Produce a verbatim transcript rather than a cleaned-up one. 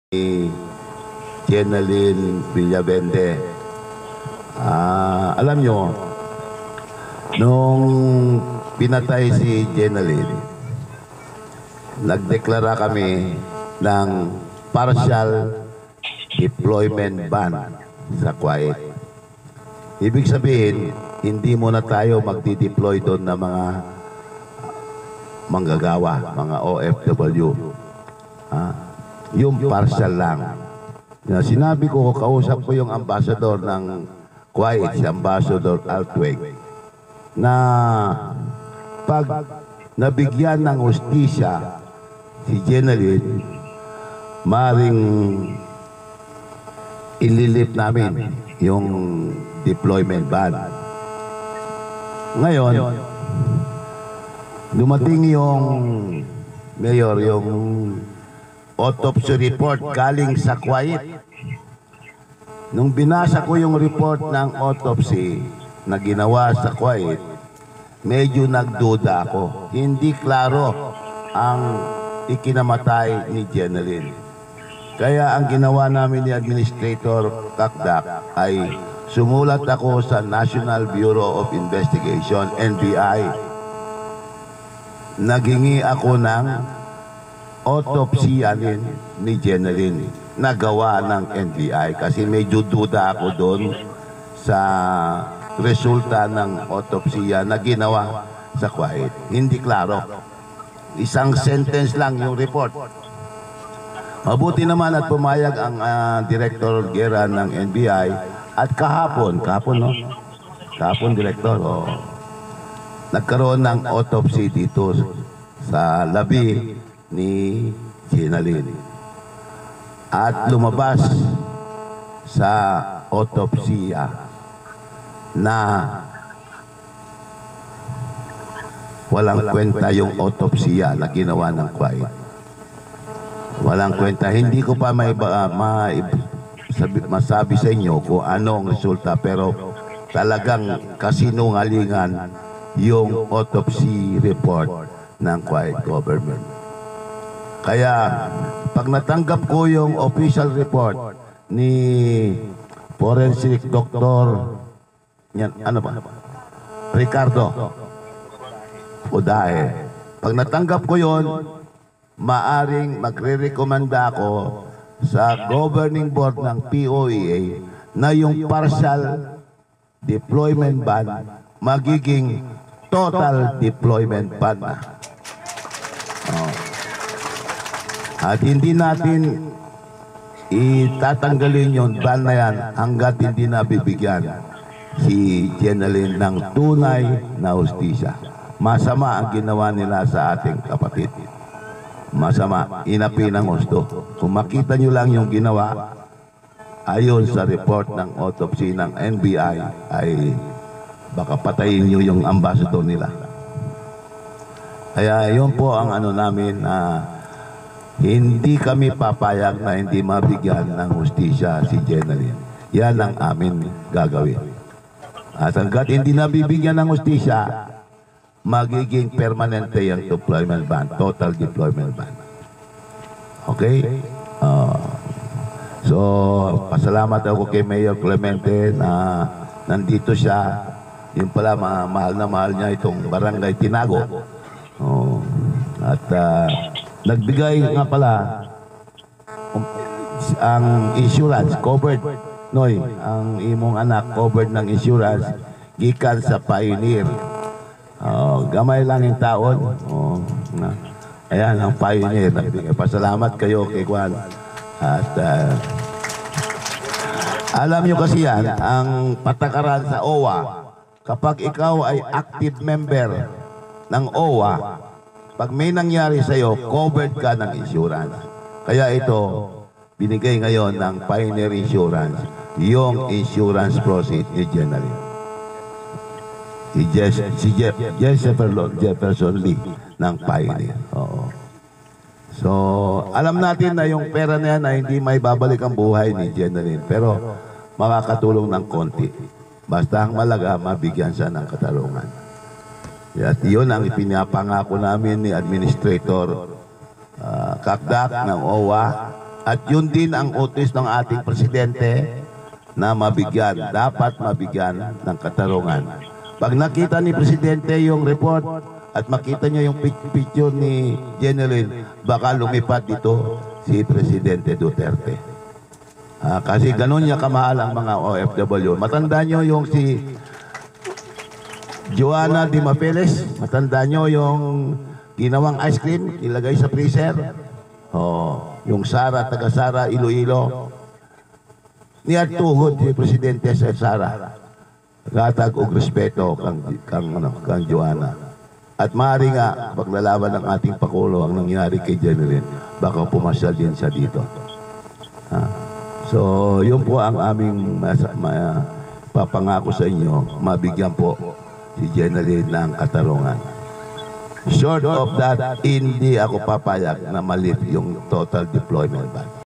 ni Jenaline Villavende. Ah, alam nyo, nung pinatay si Jenaline, nagdeklara kami ng partial deployment ban sa Kuwait. Ibig sabihin, hindi muna tayo magdi-deploy doon ng mga manggagawa, mga O F W. Ah, yung partial lang. Na sinabi ko, kausap ko yung ambassador ng Kuwait, si Ambassador Altweg, na pag nabigyan ng hustisya si Jenaline, maring ililip namin yung deployment ban. Ngayon, dumating yung mayor, yung autopsy report galing sa Kuwait. Nung binasa ko yung report ng autopsy na ginawa sa Kuwait, medyo nagduda ako. Hindi klaro ang ikinamatay ni Jenaline. Kaya ang ginawa namin ni Administrator Kakdak ay sumulat ako sa National Bureau of Investigation, N B I. Naghingi ako ng autopsy alin ni Jenaline na gawa ng N B I kasi medyo duda ako doon sa resulta ng autopsya na ginawa sa Kuwait. Hindi klaro. Isang sentence lang yung report. Mabuti naman at pumayag ang uh, Director Guerra ng N B I at kahapon, kahapon no? Kahapon, Director, oh, nagkaroon ng autopsy dito sa labi ni Jenaline. At lumabas sa autopsya na walang kwenta yung autopsya na ginawa ng Kuwait. Walang kwenta. Hindi ko pa may uh, ma sabi, masabi sa inyo kung ano ang resulta, pero talagang kasinungalingan yung autopsy report ng Kuwait government. Kaya pag natanggap ko yung official report ni forensic doctor yan, ano ba? Ricardo Odae. Pag natanggap ko yon, maaring magre-recommenda ako sa governing board ng P O E A na yung partial deployment ban magiging total deployment ban na. Oh. At hindi natin itatanggalin yung ban na yan hanggat hindi nabibigyan si Jenaline ng tunay na hustisya. Masama ang ginawa nila sa ating kapatid. Masama, inapi ng gusto. Kung makita nyo lang yung ginawa, ayon sa report ng autopsy ng N B I, ay baka patayin nyo yung ambassador nila. Kaya yun po ang ano namin na uh, hindi kami papayag na hindi mabigyan ng hustisya si Jenaline. Yan ang amin gagawin. At hanggat hindi nabibigyan ng hustisya, magiging permanente yung deployment ban, total deployment ban. Okay? Uh, so, pasalamat ako kay Mayor Clemente na nandito siya. Yung pala, ma mahal na mahal niya itong Barangay Tinago. Oh, at uh, nagbigay nga pala um, ang insurance covered, Noy, ang imong anak covered ng insurance gikan sa Pioneer. Oh, gamay lang yung taon. Oh, na. Ayan ang Pioneer. Nagbigay. Pasalamat kayo kay Juan. At uh, alam nyo kasi yan, ang patakaran sa O W A, kapag ikaw ay active member ng O W A, pag may nangyari sa'yo, covered ka ng insurance. Kaya ito, binigay ngayon ng Pioneer Insurance, yung insurance proceed ni Jenaline. Si, Jess, si Jeff, Jefferson, Jefferson Lee ng Pioneer. Oo. So, alam natin na yung pera na yan ay hindi may babalik ang buhay ni Jenaline, pero makakatulong ng konti. Basta ang malaga, mabigyan siya ng katarungan. At yun ang ipinapangako namin ni Administrator uh, Kakdak ng O W A At yun din ang utos ng ating presidente na mabigyan, dapat mabigyan ng katarungan. Pag nakita ni presidente yung report at makita niyo yung picture ni Jeneline, baka lumipat dito si Presidente Duterte. Ah, kasi ganun niya kamahal ang mga O F W. Matanda niyo yung si Joanna Di Mapeles, matanda niyo yung ginawang ice cream, ilagay sa freezer. Oh, yung Sara, taga Sara, Iloilo. Niya tuhod si Presidente sa Sara. Gatag og respeto kang, kang, ano, kang Joanna. At maaari nga, paglalaban ng ating Pakulo ang nangyari kay Jeneline, baka pumasyal din siya dito. Ha? So, yun po ang aming masa, ma, papangako sa inyo, mabigyan po si Jeneline ng katarungan. Short of that, hindi ako papayag na malit yung total deployment ban.